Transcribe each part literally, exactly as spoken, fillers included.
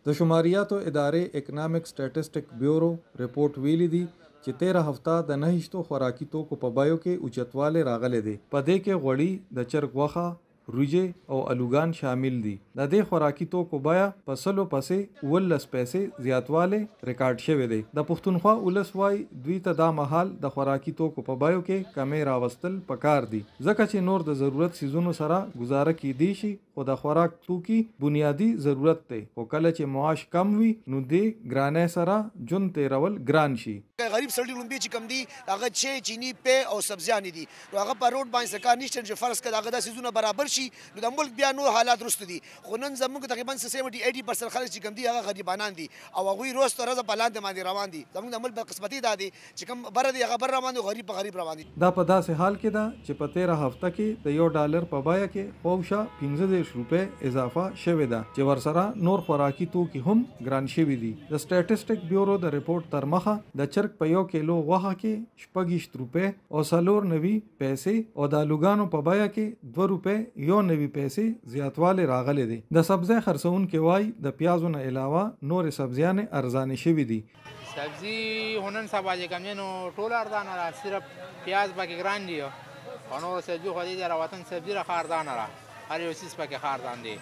د شماریاتو ادارې اکنامک سټیټسټک بیورو رپورټ ویلي دی چې تیره هفته د نهشتو خوراکي توکو په بیو کې اوچتوالی راغلی دی. په دې کې غوړي، د چرګ غوښه، روجې او الوګان شامل دي. د دې خوراکي توکو بیه په سلو پسې اوولس پیسې زیاتوالی ریکارډ شوی دی. د پښتونخوا ولس وایي دوی ته دا مهال د خوراکي توکو په بیو کې کمې راوستل پکار دي، ځکه چې نور د ضرورت سیزونو سره گزاره کیدی شي، خو د خوراک توکي بنیادی ضرورت دی. خو کله چې معاش کم وي نو دې ګرانۍ سره ژوند تیرول ګران شي. غریب سړی لومبي چې کم دي هغه چې چینی پې او سبزیانې دي نو هغه په روډ باندې سکار نشته چې فرض کړه هغه دا سیزونه برابر شي نو د ملک بیا نور حالات رسته دي. خو نن زموږ تقریبا سیونټي ایټي پرسنټ خلک چې کم دي هغه غریبانان دي او هغوی روز تر ورځه په لاندې باندې روان دي. زموږ د ملک بدقسمتي دا دی چې کوم بره دي هغه بر روان دي، غریب په غریب روان دي. دا په داسې حال کې ده چې په تیره هفته کې د یو ډالر په بیه کې خوشا پنځه دېرش روپۍ اضافه شوې ده چې ورسره نور خوراکي توکي هم ګران شوي دي. د سټیټسټک بیورو د رپورټ تر مخه د چرګ په یو کیلو غوښه کې شپږویشت روپۍ او څلور نوي پیسې او د الوګانو په بیه کې دوه روپۍ یو نوي پیسې زیاتوالی راغلی دی. د سبزۍ خرڅونکي وایي د پیازو نه علاوه نورې سبزیانې ارزانې شوي دي. سبزی هنن سبا چې کوم دی نو ټول ارزانه را، صرف پیاز پکې ګران دي او نور سبزي خو دې د راوطن سبزي را ښه ارزانه را، هر یو څیز پکې ښه ارزان دی.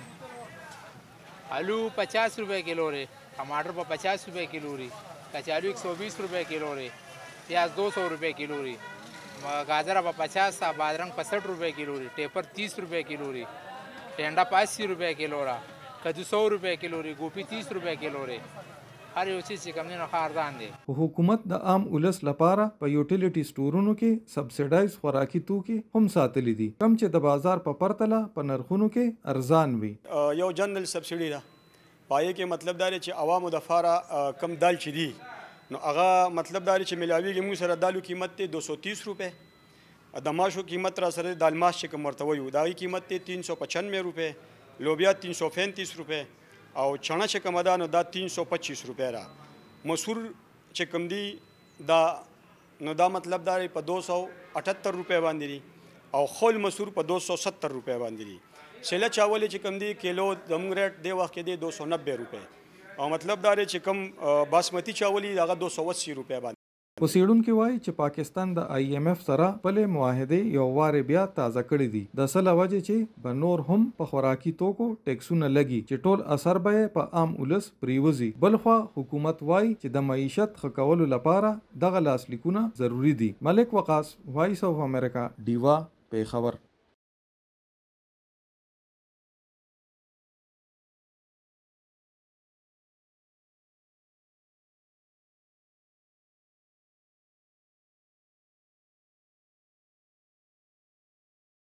آلو پچاس روپے کلو ری، ٹماٹر په پچاس روپے کلو ری، کچالو ایک سو بیس روپے کلو ری، پیاز دو سو روپے کلو ری، گاجر په پچاس، بادرنگ پسٹھ روپے کلو ری، ٹیپر تیس روپے کلو ری، ٹینڈا پاسی روپے کلو را، کدو سو روپے کلو ری، گوپی تیس روپے کلو ری. هر یو چیز چې کوم دی نو ښه ارزان دی. حکومت د عام ولس لپاره په یوټیلیټي سټورونو کې سبسایډایز خوراکي توکي هم ساتلي دي، کم چې د بازار په پرتله په نرخونو کې ارزان وي. یو جنرال سبسایډي ده، پای کې مطلب دا دی چې عوامو د فاره کم دال چې دي نو هغه مطلب دا دی چې ملاویږي موږ سره دالو قیمت دی دو سو تیس روپۍ، د ماشو قیمت را سره دال ماش چې کوم ورته وایو د هغې قیمت دی تین سو پچانوے روپۍ، لوبیا تین سو پینتیس روپۍ او چڼه چې کومه ده نو دا تین سو پچیس روپۍ را. مسور چې کوم دی دا نو دا مطلب دا په دو سو اٹھتر روپۍ باندې دي او خول مسور په دو سو ستر روپۍ باندې دي. سیله چاول چې کوم دی کیلو زموږ ریټ دی وخت کې دی دو سو نبے روپۍ او مطلب دا دی چې کوم باسمتي چاول دی هغه دو سو اسی روپۍ باندې. اوسیدونکي وایي چې پاکستان د آی ایم ایف سره خپلې معاهدې یو وارې بیا تازه کړي دي د څه له وجې چې به نور هم په خوراکي توکو ټیکسونه لګي چې ټول اثر به یې په عام ولس پریوزي. بلخوا حکومت وایي چې د معیشت ښه کولو لپاره دغه لاسلیکونه ضروري دي. ملک وقاص، وایس اف امریکا، ډیوا، پیښور.